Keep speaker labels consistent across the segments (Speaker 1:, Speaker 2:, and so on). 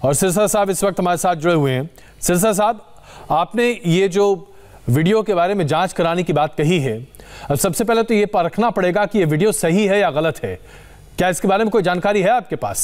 Speaker 1: और सिरसा साहब इस वक्त हमारे साथ जुड़े हुए हैं। सिरसा साहब, आपने ये जो वीडियो के बारे में जांच कराने की बात कही है, अब सबसे पहले तो ये परखना पड़ेगा कि ये वीडियो सही है या गलत है। क्या इसके बारे में कोई जानकारी है आपके पास?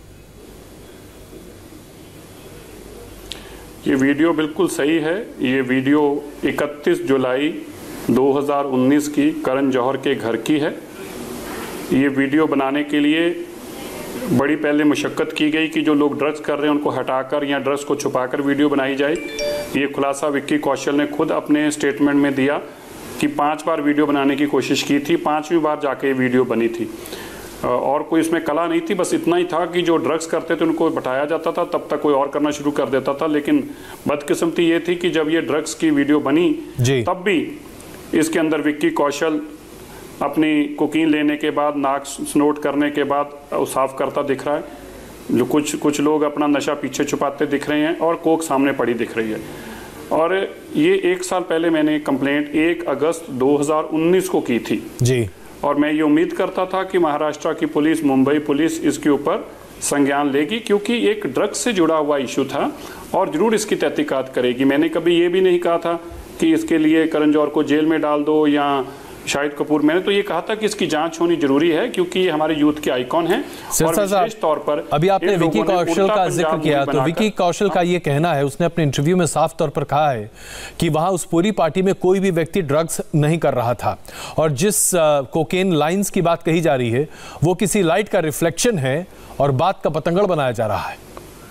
Speaker 2: ये वीडियो बिल्कुल सही है। ये वीडियो 31 जुलाई 2019 की करण जौहर के घर की है। ये वीडियो बनाने के लिए बड़ी पहले मशक्क़त की गई कि जो लोग ड्रग्स कर रहे हैं उनको हटाकर या ड्रग्स को छुपाकर वीडियो बनाई जाए। ये खुलासा विक्की कौशल ने खुद अपने स्टेटमेंट में दिया कि 5 बार वीडियो बनाने की कोशिश की थी, 5वीं बार जाके ये वीडियो बनी थी। और कोई इसमें कला नहीं थी, बस इतना ही था कि जो ड्रग्स करते थे उनको बताया जाता था, तब तक कोई और करना शुरू कर देता था। लेकिन बदकिस्मती ये थी कि जब ये ड्रग्स की वीडियो बनी तब भी इसके अंदर विक्की कौशल अपनी कोकीन लेने के बाद, नाक स्नोट करने के बाद साफ करता दिख रहा है। जो कुछ लोग अपना नशा पीछे छुपाते दिख रहे हैं और कोक सामने पड़ी दिख रही है। और ये 1 साल पहले मैंने कंप्लेंट 1 अगस्त 2019 को की थी जी। और मैं ये उम्मीद करता था कि महाराष्ट्र की पुलिस, मुंबई पुलिस इसके ऊपर संज्ञान लेगी, क्योंकि एक ड्रग्स से जुड़ा हुआ इशू था और जरूर इसकी तहकीकात करेगी। मैंने कभी ये भी नहीं कहा था कि इसके लिए करण जौहर को जेल में डाल दो या शाहिद कपूर। मैंने तो ये कहा था कि इसकी जांच होनी जरूरी है, क्योंकि ये हमारे यूथ के आइकॉन हैं। और विशेष तौर पर
Speaker 1: अभी आपने विक्की कौशल का जिक्र किया, तो विक्की कौशल का ये कहना है, उसने अपने इंटरव्यू में साफ तौर पर कहा है कि वहां उस पूरी पार्टी में कोई भी व्यक्ति ड्रग्स नहीं कर रहा था और जिस कोकेन लाइंस की बात कही जा रही है वो किसी लाइट का रिफ्लेक्शन है और बात का पतंगड़ बनाया जा रहा है।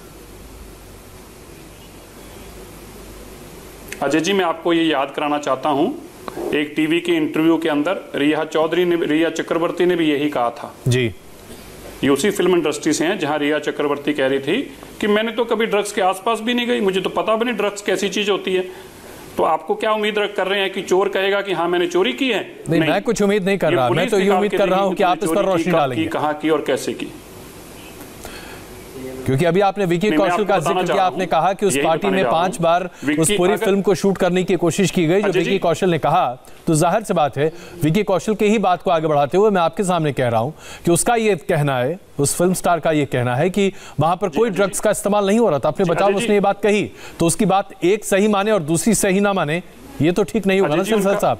Speaker 2: अजय जी, मैं आपको ये याद कराना चाहता हूं, एक टीवी के इंटरव्यू के अंदर रिया चक्रवर्ती ने भी यही कहा था जी। ये उसी फिल्म इंडस्ट्री से हैं जहां रिया चक्रवर्ती कह रही थी कि मैंने तो कभी ड्रग्स के आसपास भी नहीं गई, मुझे तो पता भी नहीं ड्रग्स कैसी चीज होती है। तो आपको क्या उम्मीद कर रहे हैं कि चोर कहेगा कि हाँ मैंने चोरी की है?
Speaker 1: नहीं, मैं कुछ उम्मीद नहीं कर रहा, मैं तो ये उम्मीद कर रहा हूं कि आप इस पर रोशनी डालेंगे।
Speaker 2: कहाँ की और कैसे की?
Speaker 1: क्योंकि अभी आपने विक्की कौशल का जिक्र किया, आपने कहा कि उस पार्टी में 5 बार उस पूरी फिल्म को शूट करने की कोशिश की गई जो विक्की कौशल ने कहा। तो जाहिर सी बात है, विक्की कौशल के ही बात को आगे बढ़ाते हुए मैं आपके सामने कह रहा हूं कि उसका ये कहना है, उस फिल्म स्टार का ये कहना है कि वहां पर कोई ड्रग्स का इस्तेमाल नहीं हो रहा था। अपने बचाव में उसने ये बात कही, तो उसकी बात एक सही माने और दूसरी सही ना माने, ये तो ठीक नहीं होगा ना सिरसा साहब?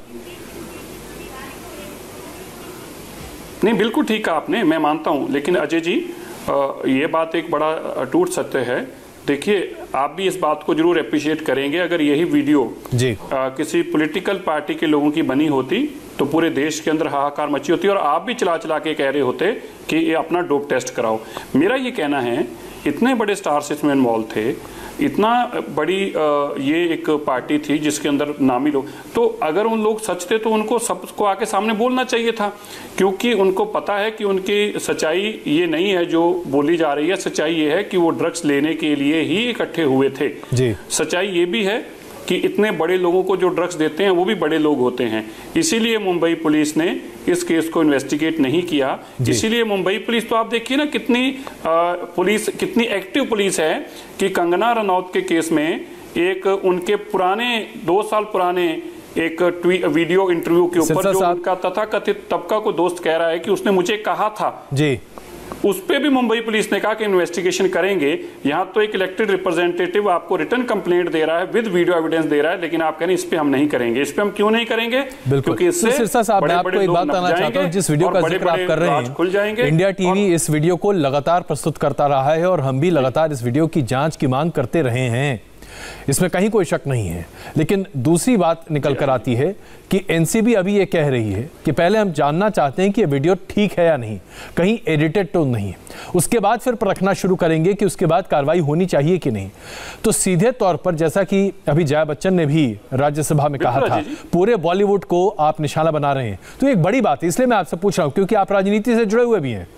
Speaker 2: नहीं, बिल्कुल ठीक कहा आपने, मैं मानता हूं। लेकिन अजय जी, ये बात एक बड़ा अटूट सत्य है। देखिए, आप भी इस बात को जरूर अप्रिशिएट करेंगे, अगर यही वीडियो जी किसी पॉलिटिकल पार्टी के लोगों की बनी होती तो पूरे देश के अंदर हाहाकार मची होती और आप भी चला के कह रहे होते कि ये अपना डोप टेस्ट कराओ। मेरा ये कहना है, इतने बड़े स्टार्स इसमें इन्वॉल्व थे, इतना बड़ी ये एक पार्टी थी जिसके अंदर नामी लोग, तो अगर उन लोग सच थे तो उनको सबको आके सामने बोलना चाहिए था, क्योंकि उनको पता है कि उनकी सच्चाई ये नहीं है जो बोली जा रही है। सच्चाई ये है कि वो ड्रग्स लेने के लिए ही इकट्ठे हुए थे जी। सच्चाई ये भी है कि इतने बड़े लोगों को जो ड्रग्स देते हैं वो भी बड़े लोग होते हैं। इसीलिए मुंबई पुलिस ने इस केस को इन्वेस्टिगेट नहीं किया। इसीलिए मुंबई पुलिस, तो आप देखिए ना कितनी पुलिस, कितनी एक्टिव पुलिस है कि कंगना रनौत के केस में एक उनके पुराने 2 साल पुराने एक वीडियो इंटरव्यू के ऊपर जो उनका तथाकथित तबका को दोस्त कह रहा है कि उसने मुझे कहा था जी, उस पे भी मुंबई पुलिस ने कहा कि इन्वेस्टिगेशन करेंगे। यहाँ तो एक इलेक्टेड रिप्रेजेंटेटिव आपको रिटर्न कंप्लेंट दे रहा है, विद वीडियो एविडेंस दे रहा है, लेकिन आप कह रहे हैं इस पे हम नहीं करेंगे। इस पे हम क्यों नहीं करेंगे? क्योंकि इससे
Speaker 1: सिरसा साहब, मैं आपको एक बात बताना चाहता हूं, जिस वीडियो का जिक्र आप कर रहे हैं,
Speaker 2: खुल जाएंगे।
Speaker 1: इंडिया टीवी इस वीडियो को लगातार प्रस्तुत करता रहा है और हम भी लगातार इस वीडियो की जांच की मांग करते रहे हैं, इसमें कहीं कोई शक नहीं है। लेकिन दूसरी बात निकल कर आती है कि एनसीबी अभी ये कह रही है कि पहले हम जानना चाहते हैं कि ये वीडियो ठीक है या नहीं, कहीं एडिटेड तो नहीं है, उसके बाद फिर परखना शुरू करेंगे कि उसके बाद कार्रवाई होनी चाहिए कि नहीं। तो सीधे तौर पर, जैसा कि अभी जया बच्चन ने भी राज्यसभा में कहा था, पूरे बॉलीवुड को आप निशाना बना रहे हैं, तो एक बड़ी बात है। इसलिए मैं आपसे पूछ रहा हूं क्योंकि आप राजनीति से जुड़े हुए भी हैं।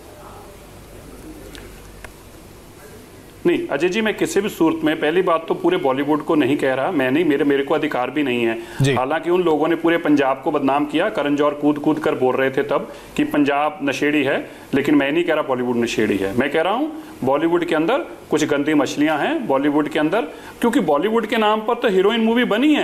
Speaker 2: नहीं अजय जी, मैं किसी भी सूरत में, पहली बात तो पूरे बॉलीवुड को नहीं कह रहा, मैं नहीं, मेरे को अधिकार भी नहीं है। हालांकि उन लोगों ने पूरे पंजाब को बदनाम किया, करण जौहर कूद कर बोल रहे थे तब कि पंजाब नशेड़ी है, लेकिन मैं नहीं कह रहा बॉलीवुड नशेड़ी है। मैं कह रहा हूं बॉलीवुड के अंदर कुछ गंदी मछलियां हैं बॉलीवुड के अंदर, क्योंकि बॉलीवुड के नाम पर तो हीरोइन मूवी बनी है,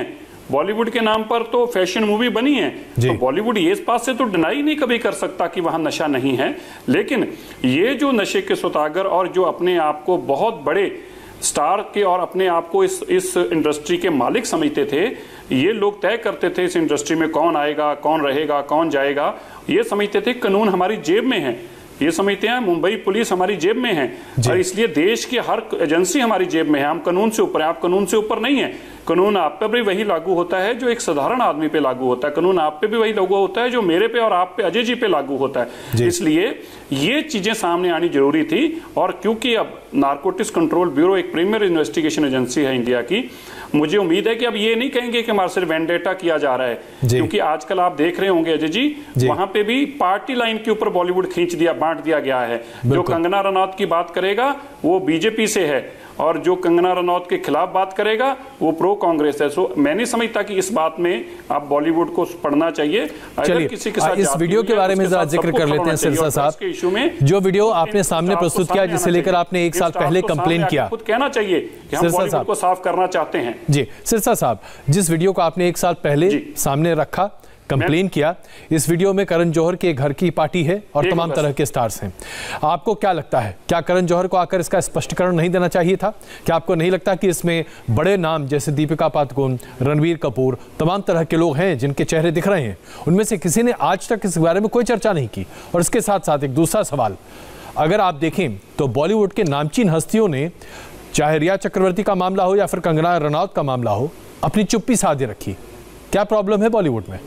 Speaker 2: बॉलीवुड के नाम पर तो फैशन मूवी बनी है, तो बॉलीवुड ये इस बात से तो डिनाई नहीं कभी कर सकता कि वहां नशा नहीं है। लेकिन ये जो नशे के सौदागर और जो अपने आप को बहुत बड़े स्टार के और अपने आप को इस इंडस्ट्री के मालिक समझते थे, ये लोग तय करते थे इस इंडस्ट्री में कौन आएगा, कौन रहेगा, कौन जाएगा। ये समझते थे कानून हमारी जेब में है, ये समझते हैं मुंबई पुलिस हमारी जेब में है, और इसलिए देश की हर एजेंसी हमारी जेब में है। हम कानून से ऊपर हैं, आप कानून से ऊपर नहीं है। कानून आप पे भी वही लागू होता है जो एक साधारण आदमी पे लागू होता है। कानून आप पे भी वही लागू होता है जो मेरे पे और आप पे, अजय जी पे लागू होता है। इसलिए ये चीजें सामने आनी जरूरी थी। और क्योंकि अब नारकोटिक्स कंट्रोल ब्यूरो एक प्रीमियर इन्वेस्टिगेशन एजेंसी है इंडिया की, मुझे उम्मीद है कि अब ये नहीं कहेंगे कि हमारे सिर्फ वेंडेटा किया जा रहा है, क्योंकि आजकल आप देख रहे होंगे अजय जी, वहां पे भी पार्टी लाइन के ऊपर बॉलीवुड खींच दिया, बांट दिया गया है। जो कंगना रनौत की बात करेगा वो बीजेपी से है, और जो कंगना रनौत के खिलाफ बात करेगा वो प्रो कांग्रेस है। सो मैं नहीं समझता कि इस बात में आप बॉलीवुड को पढ़ना चाहिए।
Speaker 1: चलिए किसी के साथ इस वीडियो के बारे में जरा जिक्र कर लेते हैं सिरसा साहब। इशू में जो वीडियो आपने सामने प्रस्तुत किया, जिसे लेकर आपने 1 साल पहले कंप्लेन किया,
Speaker 2: खुद कहना चाहिए कि हम बॉलीवुड को साफ करना चाहते हैं।
Speaker 1: जी सिरसा साहब, जिस वीडियो को आपने 1 साल पहले सामने रखा, कंप्लेन किया, इस वीडियो में करण जौहर के घर की पार्टी है और तमाम तरह के स्टार्स हैं। आपको क्या लगता है, क्या करण जौहर को आकर इसका स्पष्टीकरण नहीं देना चाहिए था? क्या आपको नहीं लगता कि इसमें बड़े नाम जैसे दीपिका पादुकोण, रणबीर कपूर, तमाम तरह के लोग हैं जिनके चेहरे दिख रहे हैं, उनमें से किसी ने आज तक इस बारे में कोई चर्चा नहीं की? और इसके साथ साथ एक दूसरा सवाल, अगर आप देखें तो बॉलीवुड के नामचीन हस्तियों ने, चाहे रिया चक्रवर्ती का मामला हो या फिर कंगना रनौत का मामला हो, अपनी चुप्पी साधे रखी। क्या प्रॉब्लम है बॉलीवुड में?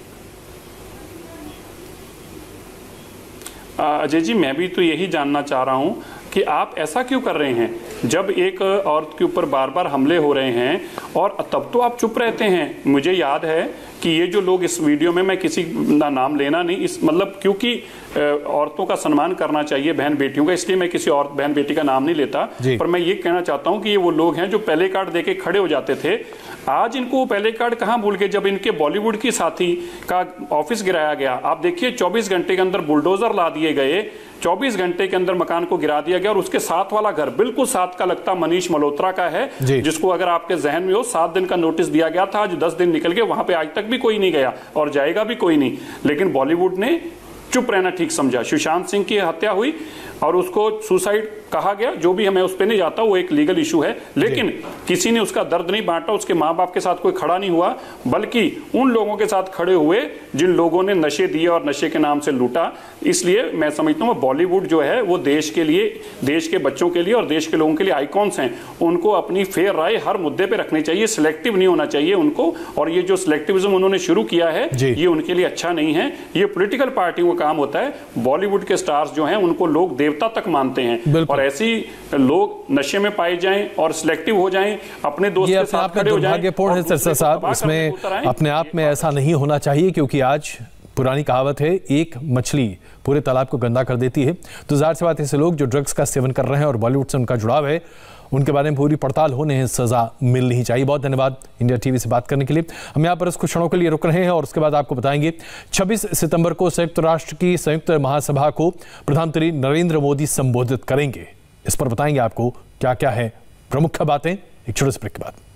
Speaker 2: अजय जी, मैं भी तो यही जानना चाह रहा हूं कि आप ऐसा क्यों कर रहे हैं जब एक औरत के ऊपर बार बार हमले हो रहे हैं, और तब तो आप चुप रहते हैं। मुझे याद है कि ये जो लोग इस वीडियो में, मैं किसी का नाम लेना नहीं, इस मतलब क्योंकि औरतों का सम्मान करना चाहिए, बहन बेटियों का, इसलिए मैं किसी और बहन बेटी का नाम नहीं लेता, पर मैं ये कहना चाहता हूं कि ये वो लोग हैं जो पहले कार्ड देके खड़े हो जाते थे। आज इनको वो पहले कार्ड कहां भूल गए जब इनके बॉलीवुड की साथी का ऑफिस गिराया गया। आप देखिए 24 घंटे के अंदर बुलडोजर ला दिए गए, 24 घंटे के अंदर मकान को गिरा दिया गया, और उसके साथ वाला घर बिल्कुल साथ का लगता मनीष मल्होत्रा का है, जिसको अगर आपके जहन में हो 7 दिन का नोटिस दिया गया था, आज 10 दिन निकल गए, वहां पे आज तक भी कोई नहीं गया और जाएगा भी कोई नहीं। लेकिन बॉलीवुड ने चुप रहना ठीक समझा। सुशांत सिंह की हत्या हुई और उसको सुसाइड कहा गया, जो भी हमें उस पर नहीं जाता, वो एक लीगल इशू है, लेकिन किसी ने उसका दर्द नहीं बांटा, उसके माँ बाप के साथ कोई खड़ा नहीं हुआ, बल्कि उन लोगों के साथ खड़े हुए जिन लोगों ने नशे दिए और नशे के नाम से लूटा। इसलिए मैं समझता हूँ बॉलीवुड जो है वो देश के लिए, देश के बच्चों के लिए और देश के लोगों के लिए आइकॉन्स हैं। उनको अपनी फेयर राय हर मुद्दे पे रखनी चाहिए, सिलेक्टिव नहीं होना चाहिए उनको। और ये जो सिलेक्टिविज्म उन्होंने शुरू किया है ये उनके लिए अच्छा नहीं है, ये पॉलिटिकल पार्टियों का काम होता है। बॉलीवुड के स्टार्स जो हैं उनको लोग देवता तक मानते हैं, और ऐसी लोग नशे में पाए जाएं और सिलेक्टिव हो जाएं, अपने दोस्त के साथ खड़े हो जाएं।
Speaker 1: दुर्भाग्यपूर्ण है सिरसा साहब, इसमें अपने आप में ऐसा नहीं होना चाहिए, क्योंकि आज पुरानी कहावत है, एक मछली पूरे तालाब को गंदा कर देती है। तो जाहिर सी बात है, ऐसे लोग जो ड्रग्स का सेवन कर रहे हैं और बॉलीवुड से उनका जुड़ाव है, उनके बारे में पूरी पड़ताल होने हैं, सजा मिलनी चाहिए। बहुत धन्यवाद इंडिया टीवी से बात करने के लिए। हम यहाँ पर कुछ क्षणों के लिए रुक रहे हैं और उसके बाद आपको बताएंगे 26 सितंबर को संयुक्त राष्ट्र की संयुक्त महासभा को प्रधानमंत्री नरेंद्र मोदी संबोधित करेंगे। इस पर बताएंगे आपको क्या क्या है प्रमुख बातें, एक छोटे से ब्रेक के बाद।